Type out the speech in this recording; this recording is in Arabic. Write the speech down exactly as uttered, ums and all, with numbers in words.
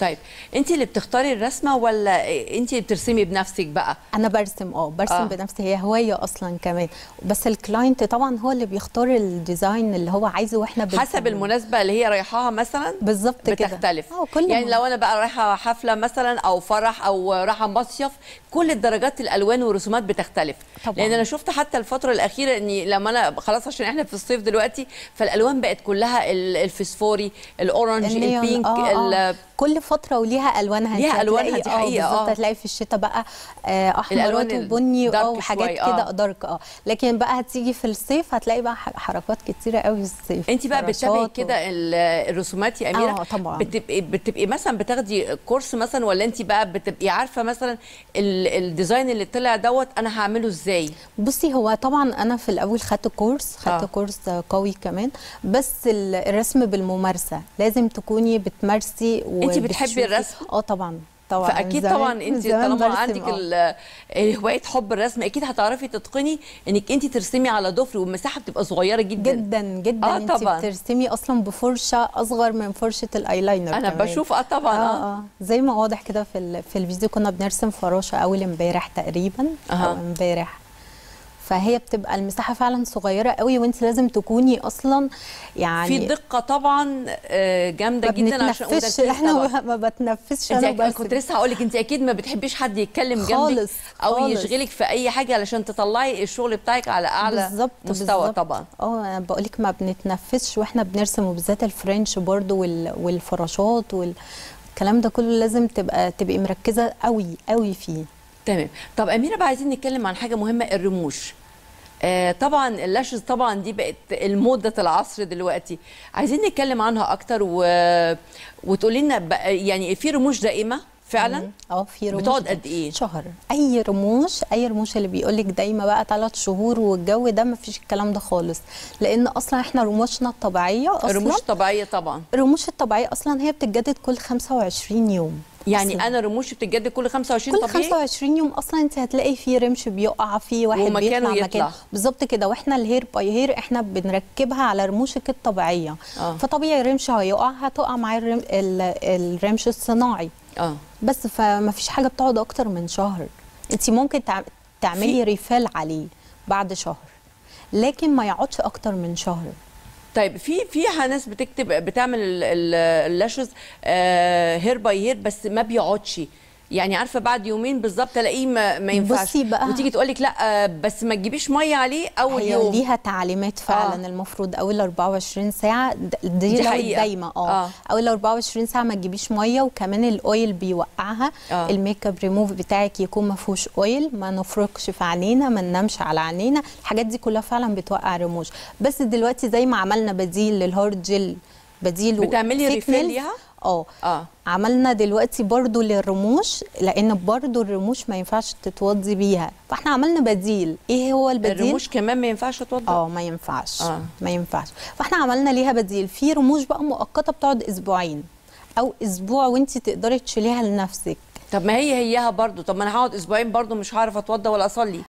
طيب انت اللي بتختاري الرسمه ولا انت اللي بترسمي بنفسك بقى؟ انا برسم اه برسم آه. بنفسي، هي هوايه اصلا كمان، بس الكلاينت طبعا هو اللي بيختار الديزاين اللي هو عايزه واحنا بنفهم. حسب المناسبه اللي هي رايحاها مثلا بالظبط كده بتختلف. اه كل يعني لو انا بقى رايحه حفله مثلا او فرح او رايحه مصيف، كل الدرجات الالوان والرسومات بتختلف طبعا. لان انا شفت حتى الفتره الاخيره اني لما انا خلاص عشان احنا في الصيف دلوقتي، فالالوان بقت كلها الفسفوري، الاورنج، البينك، آه آه. كل فتره وليها الوانها، ليها الوانها دي حقيقه. اه بالظبط. هتلاقي في الشتاء بقى آه احمرات وبني اه وحاجات كده آه. دارك اه لكن بقى هتيجي في الصيف هتلاقي بقى حركات كتيره قوي في الصيف. انت بقى بتتابعي كده الرسومات يا اميره؟ اه طبعا. بتبقي بتبقي مثلا بتاخدي كورس مثلا، ولا انت بقى بتبقي عارفه مثلا الديزاين اللي طلع دوت انا هعمله ازاي؟ بصي هو طبعا انا في الاول خدت كورس خدت آه. كورس قوي كمان، بس الرسم بالممارسه لازم تكوني بتمارسي. انت بتحبي الرسم؟ اه طبعا طبعا. فاكيد طبعا انت طالما عندك هوايه حب الرسم اكيد هتعرفي تتقني انك انت ترسمي على ضفر، والمساحه بتبقى صغيره جدا جدا جدا. آه انت طبعا بترسمي اصلا بفرشه اصغر من فرشه الايلاينر انا كمان. بشوف اه طبعا اه, آه, آه. زي ما واضح كده في في الفيديو كنا بنرسم فراشه اول امبارح تقريبا آه. او امبارح، فهي بتبقى المساحه فعلا صغيره قوي، وانت لازم تكوني اصلا يعني في دقه طبعا جامده جدا عشان احنا طبعا. ما بتنفسش انا بس كنت لسه هقول لك انت اكيد ما بتحبيش حد يتكلم جنبك او خالص. يشغلك في اي حاجه علشان تطلعي الشغل بتاعك على اعلى بالزبط مستوى بالزبط. طبعا اه انا بقول لك ما بنتنفسش واحنا بنرسم، وبالذات الفرنش برضو والفراشات والكلام ده كله لازم تبقى تبقي مركزه قوي قوي فيه. تمام. طب اميره بقى عايزين نتكلم عن حاجه مهمه، الرموش. آه طبعا اللاشز طبعا دي بقت الموضه العصر دلوقتي، عايزين نتكلم عنها اكتر و... وتقولي لنا يعني في رموش دائمه فعلا؟ اه في رموش بتقعد قد ايه؟ شهر. اي رموش اي رموش اللي بيقول لك دايما بقى ثلاث شهور والجو ده ما فيش الكلام ده خالص، لان اصلا احنا رموشنا الطبيعيه اصلا الرموش الطبيعيه طبعا الرموش الطبيعيه اصلا هي بتتجدد كل خمسة وعشرين يوم. يعني أصلاً. انا رموشي بتتجدد كل خمسة وعشرين كل طبيعي؟ خمسة وعشرين يوم اصلا انت هتلاقي في رمش بيقع، في واحد بيطلع مكان بالظبط كده، واحنا الهير باي هير احنا بنركبها على رموشك الطبيعيه آه. فطبيعي الرمش هيقع هتقع مع الرم... الرمش الصناعي اه بس فما فيش حاجه بتقعد اكتر من شهر. انت ممكن تعملي ريفال عليه بعد شهر، لكن ما يقعدش اكتر من شهر. طيب في في ناس بتكتب بتعمل اللاشز آه هير باي هير بس ما بيقعدش، يعني عارفه بعد يومين بالظبط تلاقيه ما, ما ينفعش، بصي بقى وتيجي تقول لك لا بس ما تجيبيش ميه عليه اول هي يوم. ليها تعليمات فعلا آه. المفروض اول أربعة وعشرين ساعه دي, دي لو دايما اه, آه. اول أربعة وعشرين ساعه ما تجيبيش ميه، وكمان الاويل بيوقعها آه. الميك اب ريموف بتاعك يكون ما فيهوش اويل، ما نفركش في عينينا، ما ننامش على عينينا، الحاجات دي كلها فعلا بتوقع رموش. بس دلوقتي زي ما عملنا بديل للهارد جل، بديل بتعملي ريفيل ليها اه اه عملنا دلوقتي برضو للرموش، لان برضو الرموش ما ينفعش تتوضي بيها، فاحنا عملنا بديل. ايه هو البديل؟ الرموش كمان ما ينفعش تتوضى؟ اه ما ينفعش آه. ما ينفعش، فاحنا عملنا ليها بديل. في رموش بقى مؤقته بتقعد اسبوعين او اسبوع وانت تقدري تشيليها لنفسك. طب ما هي هيها برضو، طب ما انا هقعد اسبوعين برضو مش هعرف اتوضى ولا اصلي.